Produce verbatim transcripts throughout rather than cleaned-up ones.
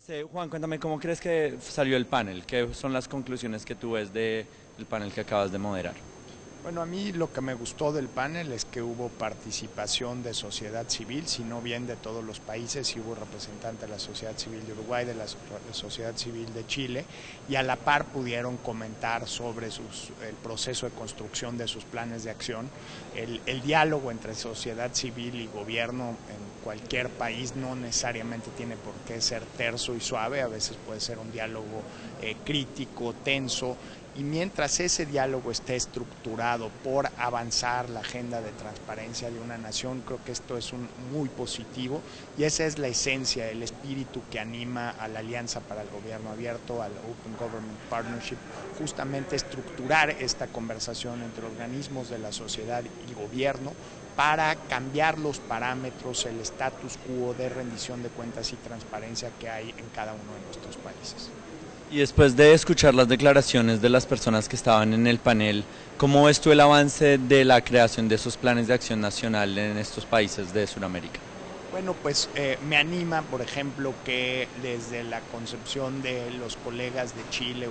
Sí, Juan, cuéntame, ¿cómo crees que salió el panel? ¿Qué son las conclusiones que tú ves del panel que acabas de moderar? Bueno, a mí lo que me gustó del panel es que hubo participación de sociedad civil, si no bien de todos los países, y hubo representante de la sociedad civil de Uruguay, de la sociedad civil de Chile, y a la par pudieron comentar sobre sus, el proceso de construcción de sus planes de acción. El, el diálogo entre sociedad civil y gobierno en cualquier país no necesariamente tiene por qué ser terso y suave, a veces puede ser un diálogo eh, crítico, tenso. Y mientras ese diálogo esté estructurado por avanzar la agenda de transparencia de una nación, creo que esto es un muy positivo y esa es la esencia, el espíritu que anima a la Alianza para el Gobierno Abierto, al Open Government Partnership, justamente estructurar esta conversación entre organismos de la sociedad y gobierno para cambiar los parámetros, el status quo de rendición de cuentas y transparencia que hay en cada uno de nuestros países. Y después de escuchar las declaraciones de las personas que estaban en el panel, ¿cómo ves tú el avance de la creación de esos planes de acción nacional en estos países de Sudamérica? Bueno, pues eh, me anima, por ejemplo, que desde la concepción de los colegas de Chile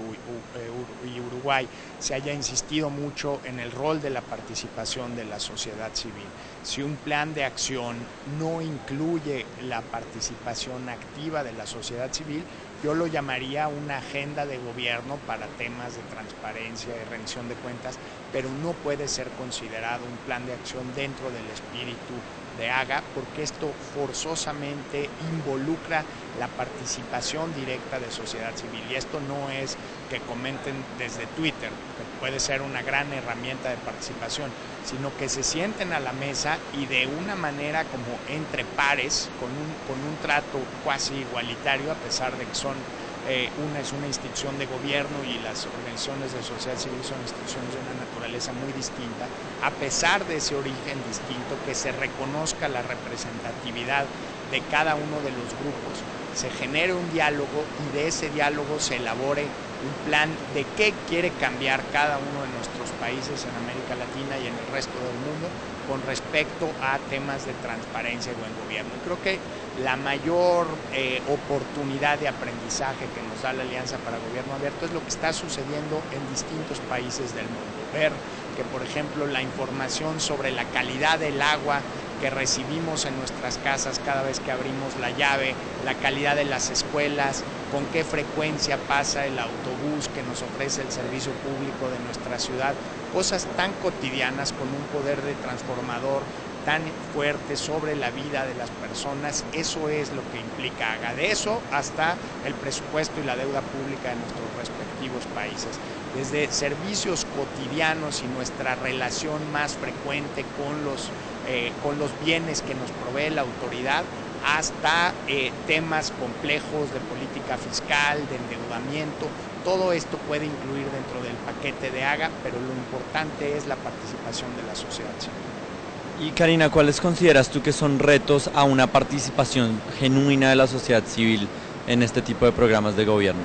y Uruguay se haya insistido mucho en el rol de la participación de la sociedad civil. Si un plan de acción no incluye la participación activa de la sociedad civil, yo lo llamaría una agenda de gobierno para temas de transparencia y rendición de cuentas, pero no puede ser considerado un plan de acción dentro del espíritu de AGA, porque esto forzosamente involucra la participación directa de sociedad civil. Y esto no es que comenten desde Twitter, que puede ser una gran herramienta de participación, sino que se sienten a la mesa y de una manera como entre pares, con un, con un trato cuasi igualitario, a pesar de que son Eh, una es una institución de gobierno y las organizaciones de sociedad civil son instituciones de una naturaleza muy distinta, a pesar de ese origen distinto, que se reconozca la representatividad de cada uno de los grupos, se genere un diálogo y de ese diálogo se elabore un plan de qué quiere cambiar cada uno de nuestros países en América Latina y en el resto del mundo con respecto a temas de transparencia y buen gobierno. Y creo que la mayor eh, oportunidad de aprendizaje que nos da la Alianza para el Gobierno Abierto es lo que está sucediendo en distintos países del mundo. Ver que, por ejemplo, la información sobre la calidad del agua que recibimos en nuestras casas cada vez que abrimos la llave, la calidad de las escuelas, con qué frecuencia pasa el autobús que nos ofrece el servicio público de nuestra ciudad, cosas tan cotidianas con un poder de transformador tan fuerte sobre la vida de las personas, eso es lo que implica AGA. De eso hasta el presupuesto y la deuda pública de nuestros respectivos países. Desde servicios cotidianos y nuestra relación más frecuente con los, eh, con los bienes que nos provee la autoridad, hasta eh, temas complejos de política fiscal, de endeudamiento. Todo esto puede incluir dentro del paquete de AGA, pero lo importante es la participación de la sociedad civil. Y Karina, ¿cuáles consideras tú que son retos a una participación genuina de la sociedad civil en este tipo de programas de gobierno?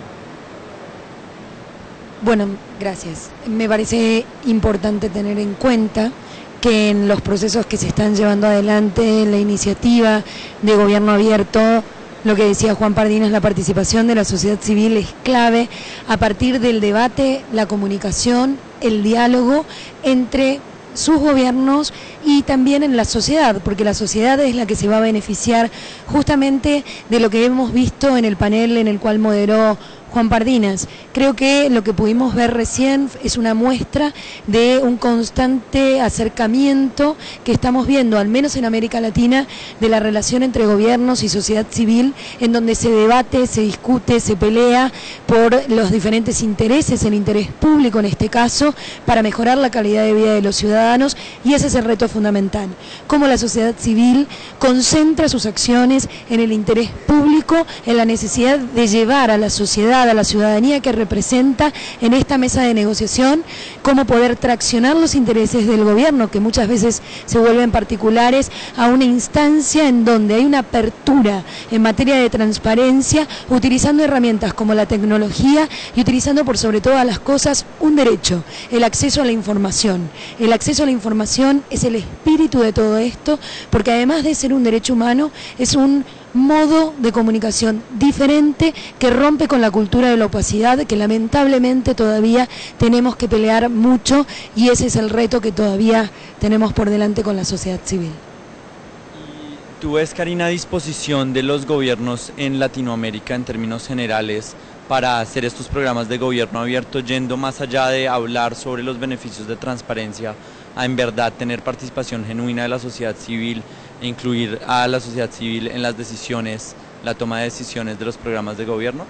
Bueno, gracias. Me parece importante tener en cuenta que en los procesos que se están llevando adelante, la iniciativa de gobierno abierto, lo que decía Juan Pardinas, la participación de la sociedad civil es clave a partir del debate, la comunicación, el diálogo entre sus gobiernos y también en la sociedad, porque la sociedad es la que se va a beneficiar justamente de lo que hemos visto en el panel en el cual moderó Juan Pardinas. Creo que lo que pudimos ver recién es una muestra de un constante acercamiento que estamos viendo, al menos en América Latina, de la relación entre gobiernos y sociedad civil, en donde se debate, se discute, se pelea por los diferentes intereses, el interés público en este caso, para mejorar la calidad de vida de los ciudadanos, y ese es el reto fundamental. Cómo la sociedad civil concentra sus acciones en el interés público, en la necesidad de llevar a la sociedad, a la ciudadanía que representa en esta mesa de negociación, cómo poder traccionar los intereses del gobierno, que muchas veces se vuelven particulares, a una instancia en donde hay una apertura en materia de transparencia, utilizando herramientas como la tecnología y utilizando por sobre todas las cosas un derecho, el acceso a la información. El acceso a la información es el espíritu de todo esto, porque además de ser un derecho humano, es un modo de comunicación diferente que rompe con la cultura de la opacidad que lamentablemente todavía tenemos que pelear mucho, y ese es el reto que todavía tenemos por delante con la sociedad civil. ¿Tú ves, Karina, disposición de los gobiernos en Latinoamérica en términos generales para hacer estos programas de gobierno abierto, yendo más allá de hablar sobre los beneficios de transparencia, a en verdad tener participación genuina de la sociedad civil e incluir a la sociedad civil en las decisiones, la toma de decisiones de los programas de gobierno?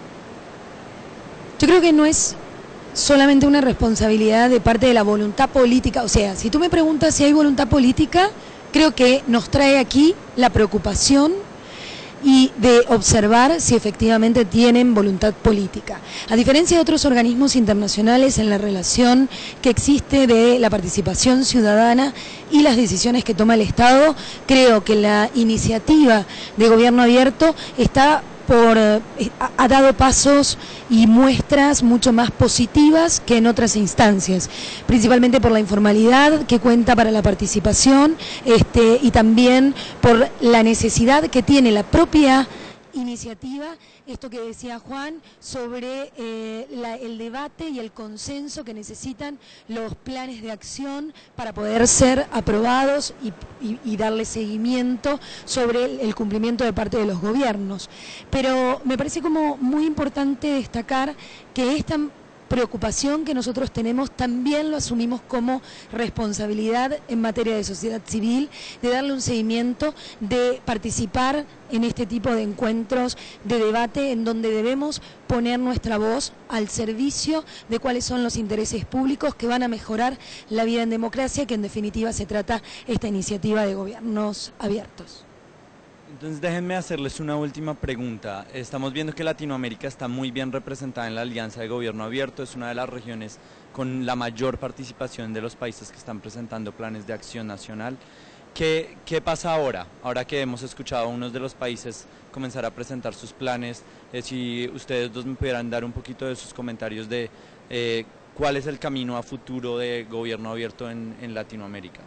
Yo creo que no es solamente una responsabilidad de parte de la voluntad política. O sea, si tú me preguntas si hay voluntad política, creo que nos trae aquí la preocupación y de observar si efectivamente tienen voluntad política. A diferencia de otros organismos internacionales, en la relación que existe de la participación ciudadana y las decisiones que toma el Estado, creo que la iniciativa de gobierno abierto está por, ha dado pasos y muestras mucho más positivas que en otras instancias, principalmente por la informalidad que cuenta para la participación, este, y también por la necesidad que tiene la propia iniciativa, esto que decía Juan, sobre eh, la, el debate y el consenso que necesitan los planes de acción para poder ser aprobados y, y, y darle seguimiento sobre el, el cumplimiento de parte de los gobiernos. Pero me parece como muy importante destacar que esta preocupación que nosotros tenemos también lo asumimos como responsabilidad en materia de sociedad civil, de darle un seguimiento, de participar en este tipo de encuentros de debate en donde debemos poner nuestra voz al servicio de cuáles son los intereses públicos que van a mejorar la vida en democracia, que en definitiva se trata esta iniciativa de gobiernos abiertos. Entonces déjenme hacerles una última pregunta. Estamos viendo que Latinoamérica está muy bien representada en la Alianza de Gobierno Abierto, es una de las regiones con la mayor participación de los países que están presentando planes de acción nacional. ¿Qué, qué pasa ahora? Ahora que hemos escuchado a unos de los países comenzar a presentar sus planes, eh, si ustedes dos me pudieran dar un poquito de sus comentarios de eh, cuál es el camino a futuro de Gobierno Abierto en, en Latinoamérica.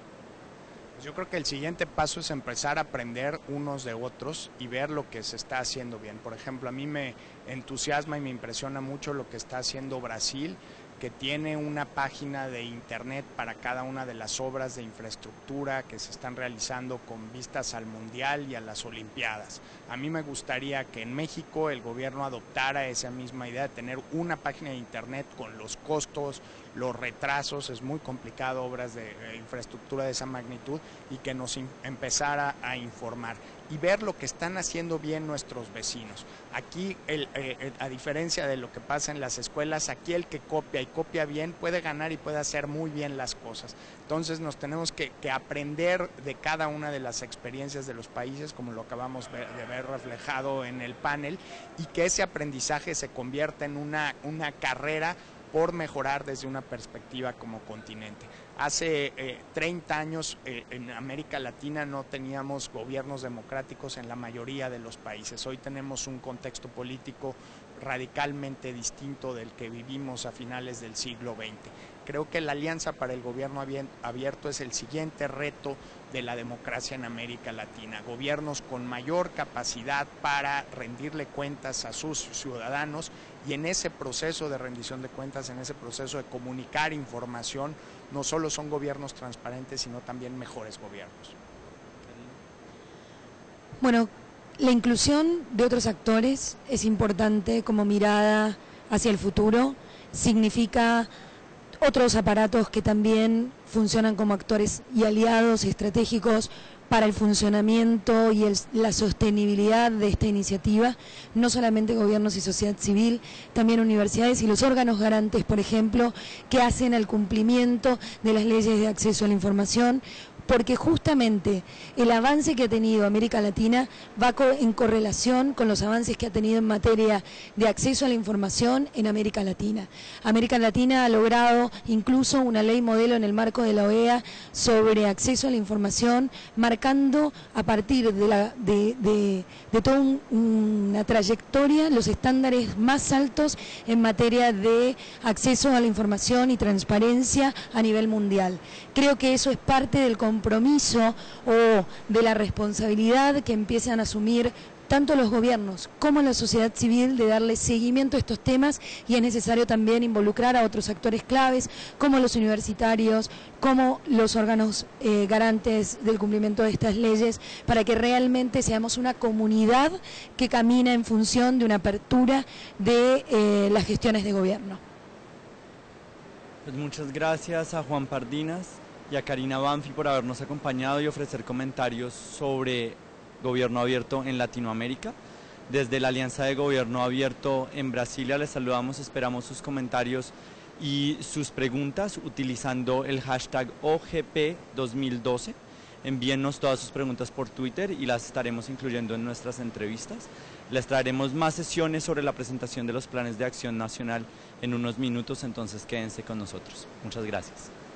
Yo creo que el siguiente paso es empezar a aprender unos de otros y ver lo que se está haciendo bien. Por ejemplo, a mí me entusiasma y me impresiona mucho lo que está haciendo Brasil, que tiene una página de internet para cada una de las obras de infraestructura que se están realizando con vistas al Mundial y a las Olimpiadas. A mí me gustaría que en México el gobierno adoptara esa misma idea de tener una página de internet con los costos, los retrasos, es muy complicado obras de eh, infraestructura de esa magnitud, y que nos empezara a informar y ver lo que están haciendo bien nuestros vecinos. Aquí, el, eh, a diferencia de lo que pasa en las escuelas, aquí el que copia y copia bien puede ganar y puede hacer muy bien las cosas. Entonces nos tenemos que, que aprender de cada una de las experiencias de los países, como lo acabamos de ver reflejado en el panel, y que ese aprendizaje se convierta en una, una carrera por mejorar desde una perspectiva como continente. Hace eh, treinta años eh, en América Latina no teníamos gobiernos democráticos en la mayoría de los países. Hoy tenemos un contexto político radicalmente distinto del que vivimos a finales del siglo veinte. Creo que la Alianza para el Gobierno Abierto es el siguiente reto de la democracia en América Latina. Gobiernos con mayor capacidad para rendirle cuentas a sus ciudadanos, y en ese proceso de rendición de cuentas, en ese proceso de comunicar información, no solo son gobiernos transparentes, sino también mejores gobiernos. Bueno, la inclusión de otros actores es importante como mirada hacia el futuro. Significa otros aparatos que también funcionan como actores y aliados estratégicos para el funcionamiento y el, la sostenibilidad de esta iniciativa, no solamente gobiernos y sociedad civil, también universidades y los órganos garantes, por ejemplo, que hacen el cumplimiento de las leyes de acceso a la información, porque justamente el avance que ha tenido América Latina va en correlación con los avances que ha tenido en materia de acceso a la información en América Latina. América Latina ha logrado incluso una ley modelo en el marco de la O E A sobre acceso a la información, marcando a partir de, la, de, de, de toda un, una trayectoria los estándares más altos en materia de acceso a la información y transparencia a nivel mundial. Creo que eso es parte del compromiso compromiso o de la responsabilidad que empiezan a asumir tanto los gobiernos como la sociedad civil de darle seguimiento a estos temas, y es necesario también involucrar a otros actores claves como los universitarios, como los órganos eh, garantes del cumplimiento de estas leyes, para que realmente seamos una comunidad que camina en función de una apertura de eh, las gestiones de gobierno. Pues muchas gracias a Juan Pardinas y a Karina Banfi por habernos acompañado y ofrecer comentarios sobre Gobierno Abierto en Latinoamérica. Desde la Alianza de Gobierno Abierto en Brasilia les saludamos, esperamos sus comentarios y sus preguntas utilizando el hashtag O G P dos mil doce. Envíennos todas sus preguntas por Twitter y las estaremos incluyendo en nuestras entrevistas. Les traeremos más sesiones sobre la presentación de los planes de acción nacional en unos minutos, entonces quédense con nosotros. Muchas gracias.